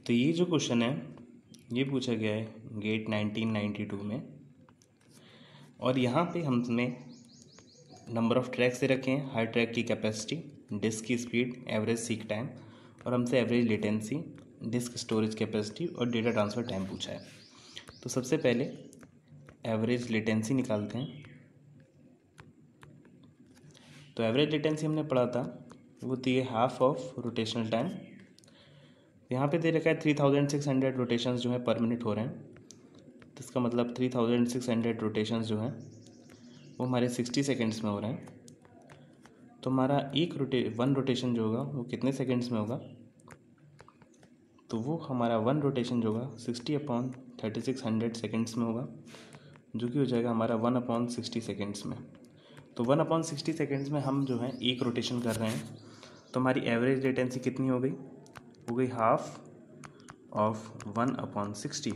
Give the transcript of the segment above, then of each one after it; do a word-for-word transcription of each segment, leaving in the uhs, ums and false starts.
तो ये जो क्वेश्चन है ये पूछा गया है गेट नाइनटीन नाइंटी टू में, और यहाँ पे हमने नंबर ऑफ़ ट्रैक्स दे रखे हैं, हर ट्रैक की कैपेसिटी, डिस्क की स्पीड, एवरेज सीक टाइम, और हमसे average latency, disk storage capacity और डेटा ट्रांसफ़र टाइम पूछा है। तो सबसे पहले एवरेज लेटेंसी निकालते हैं। तो एवरेज लेटेंसी हमने पढ़ा था, वो थी हाफ ऑफ रोटेशनल टाइम। यहाँ पे दे रखा है three thousand six hundred rotations जो है पर मिनट हो रहे हैं, तो इसका मतलब three thousand six hundred rotations जो हैं वो हमारे सिक्सटी सेकेंड्स में हो रहे हैं। तो हमारा एक रोटे वन रोटेशन जो होगा वो कितने सेकेंड्स में होगा, तो वो हमारा वन रोटेशन जो होगा sixty upon thirty six hundred seconds में होगा, जो कि हो जाएगा हमारा वन अपॉन सिक्सटी सेकेंड्स में। तो वन अपॉन सिक्सटी सेकेंड्स में हम जो है एक रोटेशन कर रहे हैं, तो हमारी एवरेज लेटेंसी कितनी हो गई, हो गई half of one upon sixty.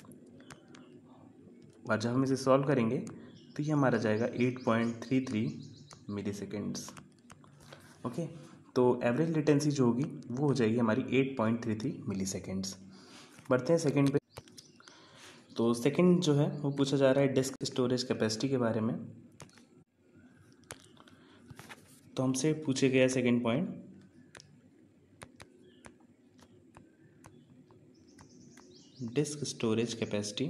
और जब हम इसे सॉल्व करेंगे तो ये हमारा जाएगा eight point three three milli seconds. Okay, तो एवरेज लेटेंसी जो होगी वो हो जाएगी हमारी eight point three three milli seconds. बढ़ते हैं सेकेंड पे। तो सेकेंड जो है वो पूछा जा रहा है डिस्क स्टोरेज कैपेसिटी के बारे में। तो हमसे पूछे गया second point, disk storage capacity.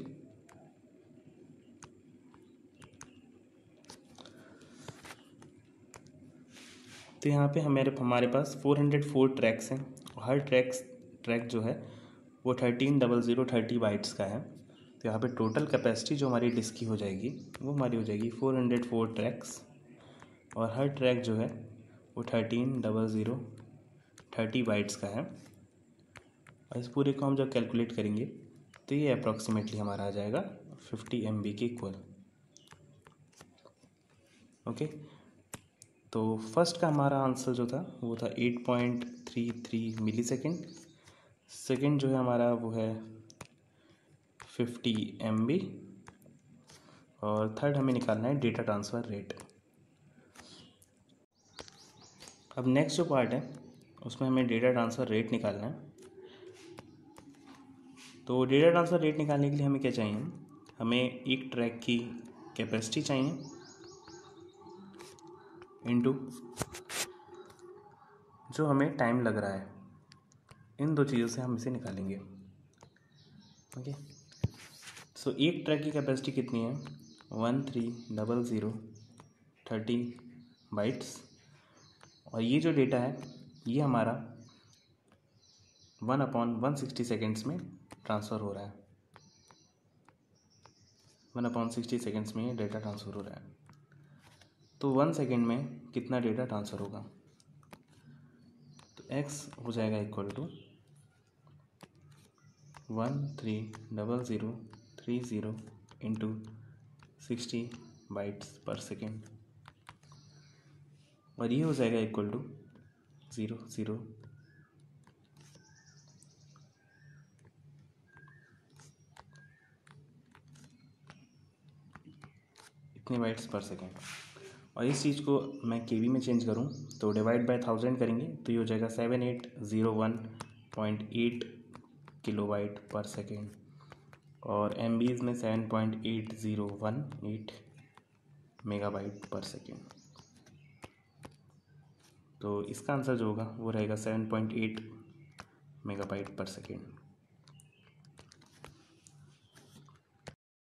तो यहाँ पे हमारे हमारे पास फोर हंड्रेड फोर ट्रैक्स हैं, और हर ट्रैक्स ट्रैक जो है वो thirteen double zero thirty bytes का है। तो यहाँ पे टोटल कैपेसिटी जो हमारी डिस्क की हो जाएगी वो हमारी हो जाएगी फोर हंड्रेड फोर ट्रैक्स, और हर ट्रैक जो है वो thirteen double zero thirty bytes का है। और इस पूरे को हम जब कैलकुलेट करेंगे तो ये अप्रॉक्सीमेटली हमारा आ जाएगा फिफ्टी एम बी के इक्वल। ओके, तो फर्स्ट का हमारा आंसर जो था वो था eight point three three milli second. Second जो है हमारा वो है फिफ्टी एम बी, और थर्ड हमें निकालना है डेटा ट्रांसफ़र रेट। अब नेक्स्ट जो पार्ट है उसमें हमें डेटा ट्रांसफ़र रेट निकालना है। तो डेटा ट्रांसफ़र रेट निकालने के लिए हमें क्या चाहिए, हमें एक ट्रैक की कैपेसिटी चाहिए इनटू जो हमें टाइम लग रहा है। इन दो चीज़ों से हम इसे निकालेंगे। ओके, सो एक ट्रैक की कैपेसिटी कितनी है, one three double zero thirty bytes, और ये जो डेटा है ये हमारा one upon one sixty seconds में ट्रांसफ़र हो रहा है। वन अपॉन सिक्सटी सेकेंड्स में ये डेटा ट्रांसफ़र हो रहा है। तो वन सेकेंड में कितना डेटा ट्रांसफ़र होगा, तो एक्स हो जाएगा equal to one three double zero three zero into sixty bytes per second, और ये हो जाएगा इक्वल टू ज़ीरो ज़ीरो इतने बाइट्स पर सेकेंड। और इस चीज़ को मैं केवी में चेंज करूँ तो डिवाइड बाय थाउजेंड करेंगे तो ये हो जाएगा seven eight zero one point eight kilo byte per second, और एम बीज़ में seven point eight zero one eight megabyte per second. तो इसका आंसर जो होगा वो रहेगा seven point eight megabyte per second.